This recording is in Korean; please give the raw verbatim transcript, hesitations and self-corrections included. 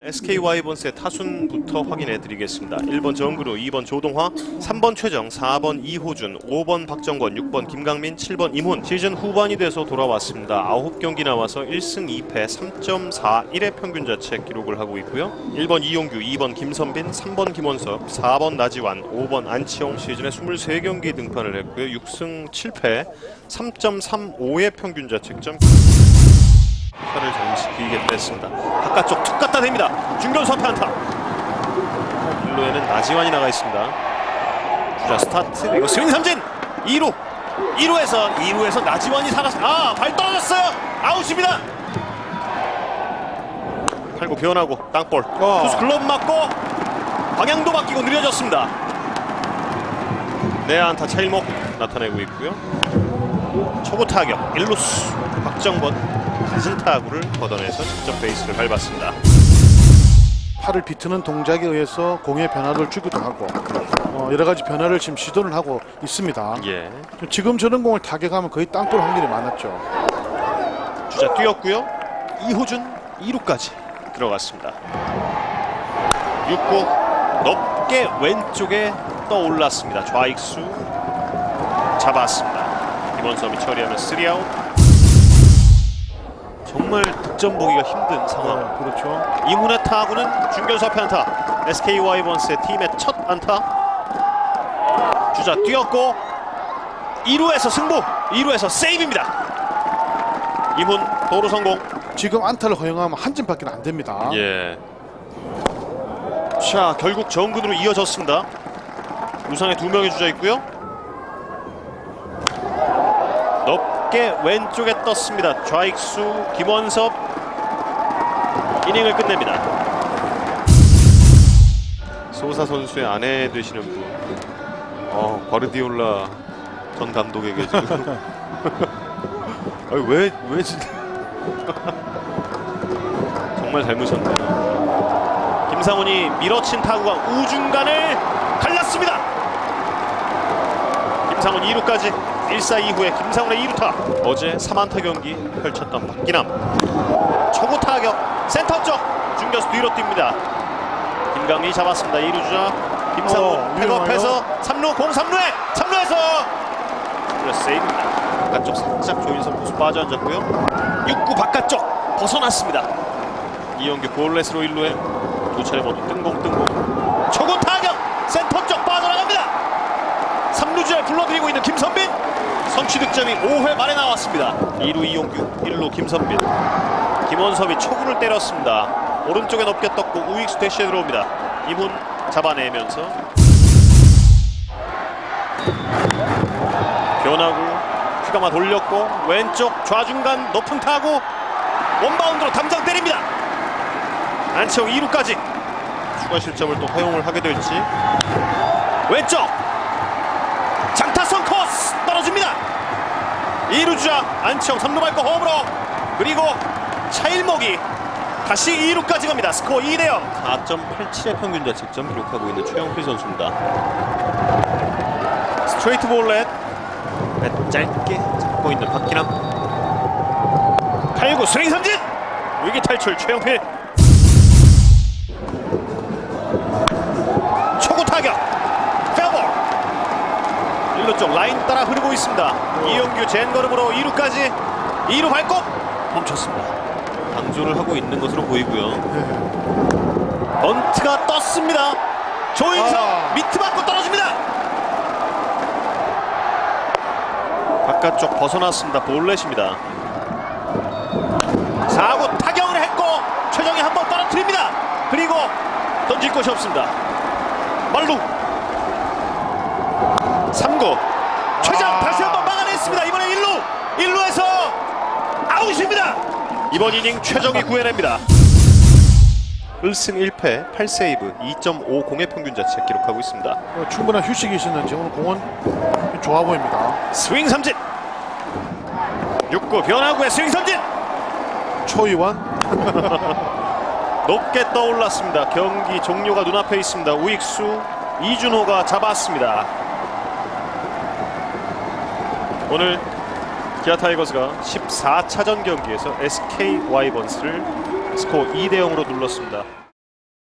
에스케이 와이번스의 타순부터 확인해 드리겠습니다. 일 번 정근우, 이 번 조동화, 삼 번 최정, 사 번 이호준, 오 번 박정권, 육 번 김강민, 칠 번 임훈. 시즌 후반이 돼서 돌아왔습니다. 아홉 경기 나와서 일 승 이 패 삼 점 사일의 평균 자책 기록을 하고 있고요. 일 번 이용규, 이 번 김선빈, 삼 번 김원섭, 사 번 나지완, 오 번 안치홍. 시즌에 이십삼 경기 등판을 했고요. 육 승 칠 패 삼 점 삼오의 평균 자책점. 편을 잠시 길게 뺐습니다. 바깥쪽 툭 갖다 댑니다. 중견수 앞에 안타. 일 루에는 나지완이 나가 있습니다. 주자 스타트 그리고 스윙 삼진. 이 루 이 루에서 이 루에서 나지완이 살았습니다. 아, 발 떨어졌어요. 아웃입니다. 팔 구 변하고 땅볼. 어. 투수 글러브 맞고 방향도 바뀌고 느려졌습니다. 내 안타 차일목 나타내고 있고요. 초구 타격 일 루수 박정권 낮은 타구를 걷어내서 직접 베이스를 밟았습니다. 팔을 비트는 동작에 의해서 공의 변화를 주기도 하고 어, 여러 가지 변화를 지금 시도를 하고 있습니다. 예. 지금 저런 공을 타격하면 거의 땅볼 확률이 많았죠. 주자 뛰었고요. 이호준 이 루까지 들어갔습니다. 육 구 높게 왼쪽에 떠올랐습니다. 좌익수 잡았습니다. 김원섭이 처리하면 쓰리 아웃. 정말 득점 보기가 힘든 상황. 네, 그렇죠. 이문의 타구는 중견수 앞에 안타. 에스케이 와이번스의 팀의 첫 안타. 주자 뛰었고 이 루에서 승부. 이 루에서 세이브입니다. 이문 도루 성공. 지금 안타를 허용하면 한 점밖에 안 됩니다. 예. 자, 결국 정근으로 이어졌습니다. 루상에 두 명의 주자 있고요. 높게 왼쪽에 떴습니다. 좌익수 김원섭 이닝을 끝냅니다. 소사 선수의 아내 되시는 분, 어, 과르디올라 전 감독에게 지금 아니, 왜, 왜 진짜 정말 닮으셨네요. 김상훈이 밀어친 타구가 우중간을 갈랐습니다. 김상훈 이 루까지. 일 사 이후에 김상훈의 이 루타. 어제 삼 안타 경기 펼쳤던 박기남. 초구 타격 센터 쪽 중견수 뒤로 뜁니다. 김강민이 잡았습니다. 이 루 주자 김상훈 어, 백업해서 삼 루 공 삼 루에 삼 루에서 세이브입니다. 바깥쪽 살짝 조인성 포수 빠져앉았고요. 육 구 바깥쪽 벗어났습니다. 이영규 볼넷으로 일 루에 두 차례 모두 뜬공 뜬공. 초구 타격 센터 쪽 빠져나갑니다. 삼 루 주자를 불러들이고 있는 김선빈. 선취 득점이 오 회 만에 나왔습니다. 이 루 이용규, 일 루 김선빈. 김원섭이 초구를 때렸습니다. 오른쪽에 높게 떴고 우익수 대시에 들어옵니다. 이문 잡아내면서 변화구 휘감아 돌렸고 왼쪽 좌중간 높은 타구 원바운드로 담장 때립니다. 안치홍 이 루까지. 추가 실점을 또 허용을 하게 될지. 왼쪽 장타선 코스 떨어집니다. 이 루 주자 안치홍 삼 루 밟고 홈으로. 그리고 차일목이 다시 이 루까지 갑니다. 스코어 이 대 영. 사 점 팔칠의 평균 자책점 기록하고 있는 최영필 선수입니다. 스트레이트 볼넷 짧게 잡고 있는 박기남. 팔 구 스윙 삼진. 위기 탈출 최영필. 초구 타격 페어볼. 일 루 쪽 라인 따라 흐르고 있습니다. 어. 이영규 젠걸음으로 이 루까지. 이 루 밟고 멈췄습니다. 방조를 하고 있는 것으로 보이고요. 네. 번트가 떴습니다. 조인성 아. 미트 맞고 떨어집니다. 바깥쪽 벗어났습니다. 볼넷입니다. 사 구 타격을 했고 최정이 한번 떨어뜨립니다. 그리고 던질 곳이 없습니다. 말루 삼 구 최정 아. 다시 한번 막아냈습니다. 이번에 일 루 일 루에서 아웃입니다. 이번 이닝 최정이 구해냅니다. 일 승 일 패 팔 세이브 이 점 오공의 평균 자책 기록하고 있습니다. 어, 충분한 휴식이 있었는지 오늘 공은 좋아 보입니다. 스윙 삼진. 육 구 변화구의 스윙 삼진. 초이완 높게 떠올랐습니다. 경기 종료가 눈앞에 있습니다. 우익수 이준호가 잡았습니다. 오늘 기아 타이거즈가 십사 차전 경기에서 에스케이 와이번스를 스코어 이 대 영으로 눌렀습니다.